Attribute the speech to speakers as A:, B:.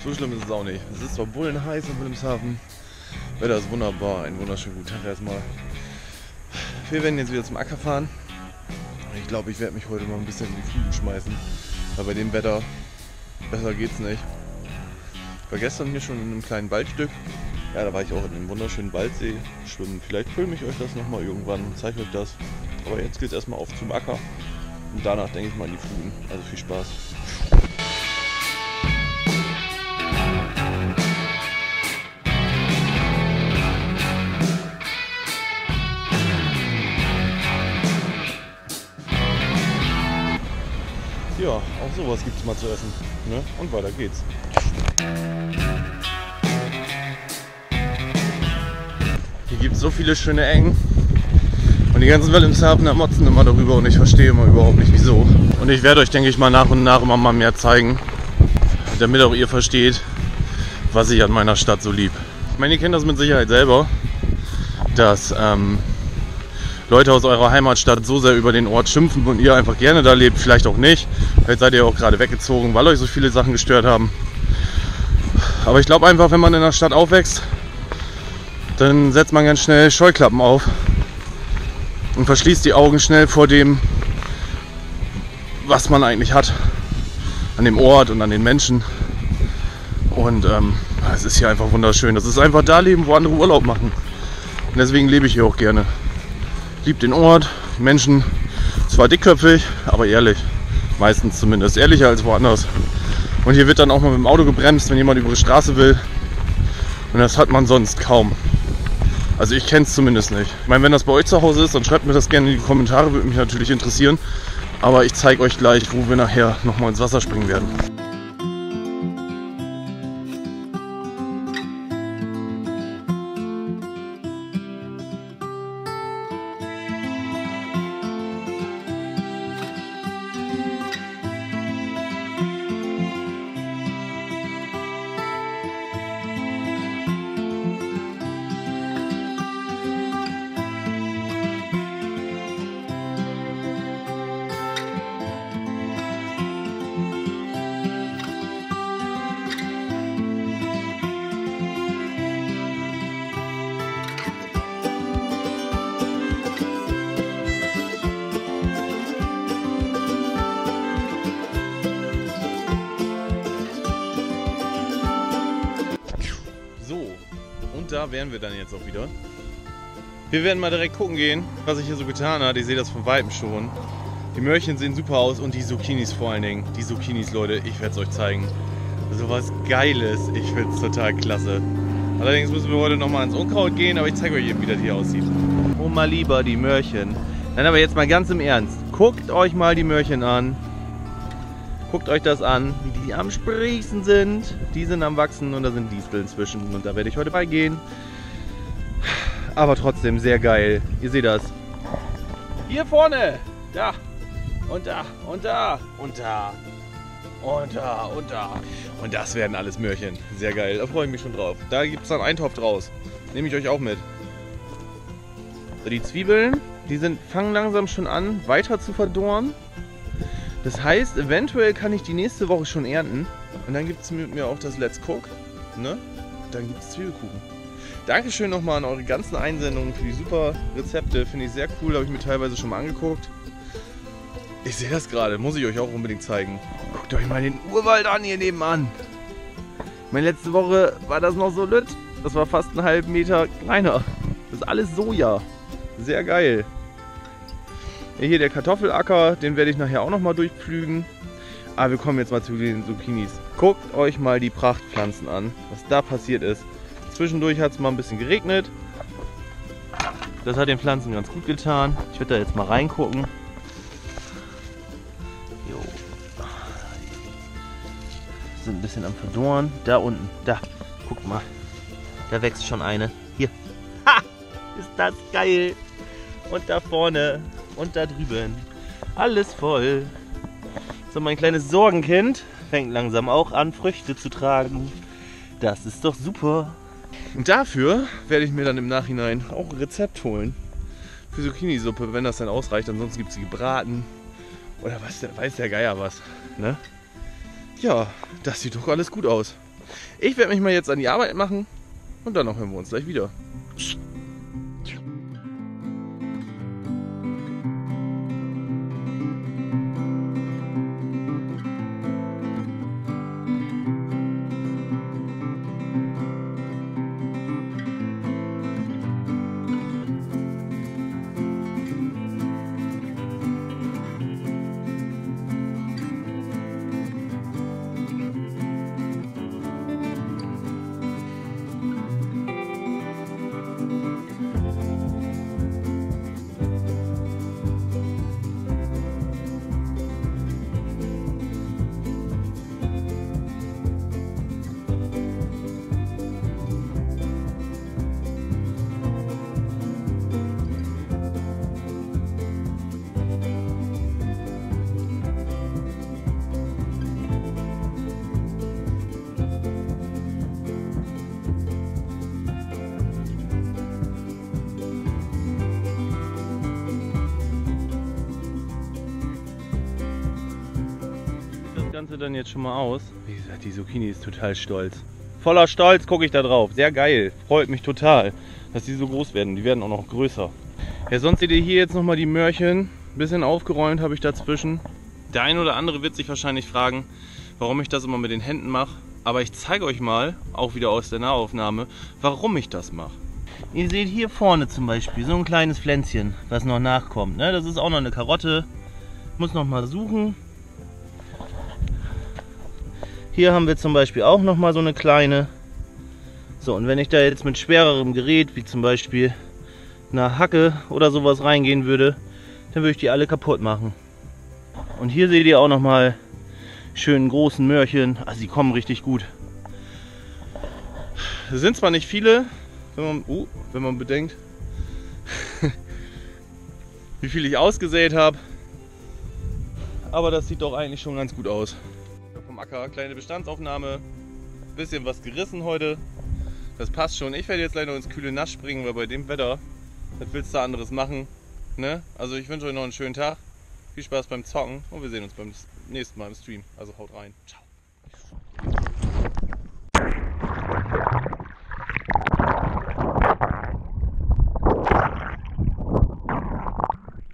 A: So schlimm ist es auch nicht. Es ist zwar bullenheiß in Wilhelmshaven. Wetter ist wunderbar. Einen wunderschönen guten Tag erstmal. Wir werden jetzt wieder zum Acker fahren. Ich glaube, ich werde mich heute mal ein bisschen in die Fluten schmeißen. Weil bei dem Wetter besser geht's nicht. Ich war gestern hier schon in einem kleinen Waldstück. Ja, da war ich auch in einem wunderschönen Waldsee schwimmen. Vielleicht filme ich euch das nochmal irgendwann und zeige euch das. Aber jetzt geht es erstmal auf zum Acker. Und danach denke ich mal in die Fluten. Also viel Spaß. Ja, auch sowas gibt es mal zu essen. Ne? Und weiter geht's. Hier gibt es so viele schöne Ecken. Und die ganzen Wilhelmshavener motzen immer darüber und ich verstehe immer überhaupt nicht wieso. Und ich werde euch, denke ich mal, nach und nach immer mal mehr zeigen, damit auch ihr versteht, was ich an meiner Stadt so lieb. Ich meine, ihr kennt das mit Sicherheit selber, dass Leute aus eurer Heimatstadt so sehr über den Ort schimpfen und ihr einfach gerne da lebt, vielleicht auch nicht. Vielleicht seid ihr auch gerade weggezogen, weil euch so viele Sachen gestört haben. Aber ich glaube einfach, wenn man in der Stadt aufwächst, dann setzt man ganz schnell Scheuklappen auf und verschließt die Augen schnell vor dem, was man eigentlich hat. An dem Ort und an den Menschen. Und es ist hier einfach wunderschön. Das ist einfach da leben, wo andere Urlaub machen. Und deswegen lebe ich hier auch gerne. Liebt den Ort, die Menschen, zwar dickköpfig, aber ehrlich. Meistens zumindest. Ehrlicher als woanders. Und hier wird dann auch mal mit dem Auto gebremst, wenn jemand über die Straße will. Und das hat man sonst kaum. Also ich kenne es zumindest nicht. Ich meine, wenn das bei euch zu Hause ist, dann schreibt mir das gerne in die Kommentare, würde mich natürlich interessieren. Aber ich zeige euch gleich, wo wir nachher nochmal ins Wasser springen werden. Und da wären wir dann jetzt auch wieder. Wir werden mal direkt gucken gehen, was sich hier so getan hat. Ich sehe das von Weitem schon. Die Möhrchen sehen super aus und die Zucchinis vor allen Dingen. Die Zucchinis, Leute, ich werde es euch zeigen. So was Geiles. Ich finde es total klasse. Allerdings müssen wir heute nochmal ins Unkraut gehen, aber ich zeige euch eben, wie das hier aussieht. Oh mal lieber, die Möhrchen. Nein, aber jetzt mal ganz im Ernst. Guckt euch mal die Möhrchen an. Guckt euch das an, wie die am Sprießen sind. Die sind am Wachsen und da sind Disteln zwischen. Und da werde ich heute beigehen. Aber trotzdem sehr geil. Ihr seht das. Hier vorne. Da. Und da. Und da. Und da. Und da. Und da. Und das werden alles Möhrchen. Sehr geil. Da freue ich mich schon drauf. Da gibt es dann einen Topf draus. Nehme ich euch auch mit. So, die Zwiebeln, die fangen langsam schon an, weiter zu verdorren. Das heißt, eventuell kann ich die nächste Woche schon ernten. Und dann gibt es mit mir auch das Let's Cook. Ne? Dann gibt es Zwiebelkuchen. Dankeschön nochmal an eure ganzen Einsendungen für die super Rezepte. Finde ich sehr cool. Habe ich mir teilweise schon mal angeguckt. Ich sehe das gerade. Muss ich euch auch unbedingt zeigen. Guckt euch mal den Urwald an hier nebenan. Meine letzte Woche war das noch so lütt. Das war fast einen halben Meter kleiner. Das ist alles Soja. Sehr geil. Hier der Kartoffelacker, den werde ich nachher auch nochmal durchpflügen. Aber wir kommen jetzt mal zu den Zucchinis. Guckt euch mal die Prachtpflanzen an, was da passiert ist. Zwischendurch hat es mal ein bisschen geregnet. Das hat den Pflanzen ganz gut getan. Ich werde da jetzt mal reingucken. Jo. Sind ein bisschen am Verdorren. Da unten, da. Guckt mal. Da wächst schon eine. Hier. Ha! Ist das geil. Und da vorne. Und da drüben. Alles voll. So, mein kleines Sorgenkind fängt langsam auch an, Früchte zu tragen. Das ist doch super. Und dafür werde ich mir dann im Nachhinein auch ein Rezept holen. Für Zucchini-Suppe, wenn das dann ausreicht. Ansonsten gibt es sie gebraten. Oder was, weiß der Geier was. Ne? Ja, das sieht doch alles gut aus. Ich werde mich mal jetzt an die Arbeit machen und dann hören wir uns gleich wieder. Ganze dann jetzt schon mal aus. Wie gesagt, die Zucchini ist total stolz. Voller Stolz gucke ich da drauf. Sehr geil. Freut mich total, dass die so groß werden. Die werden auch noch größer. Ja, sonst seht ihr hier jetzt nochmal die Möhrchen. Ein bisschen aufgeräumt habe ich dazwischen. Der eine oder andere wird sich wahrscheinlich fragen, warum ich das immer mit den Händen mache. Aber ich zeige euch mal, auch wieder aus der Nahaufnahme, warum ich das mache. Ihr seht hier vorne zum Beispiel so ein kleines Pflänzchen, was noch nachkommt. Das ist auch noch eine Karotte. Muss noch mal suchen. Hier haben wir zum Beispiel auch noch mal so eine kleine. So, und wenn ich da jetzt mit schwererem Gerät, wie zum Beispiel einer Hacke oder sowas reingehen würde, dann würde ich die alle kaputt machen. Und hier seht ihr auch noch mal schönen großen Möhrchen. Also die kommen richtig gut. Es sind zwar nicht viele, wenn man bedenkt, wie viel ich ausgesät habe, aber das sieht doch eigentlich schon ganz gut aus. Vom Acker, kleine Bestandsaufnahme, bisschen was gerissen heute, das passt schon. Ich werde jetzt gleich noch ins kühle Nass springen, weil bei dem Wetter, was willst du anderes machen, ne? Also ich wünsche euch noch einen schönen Tag, viel Spaß beim Zocken und wir sehen uns beim nächsten Mal im Stream, also haut rein, ciao.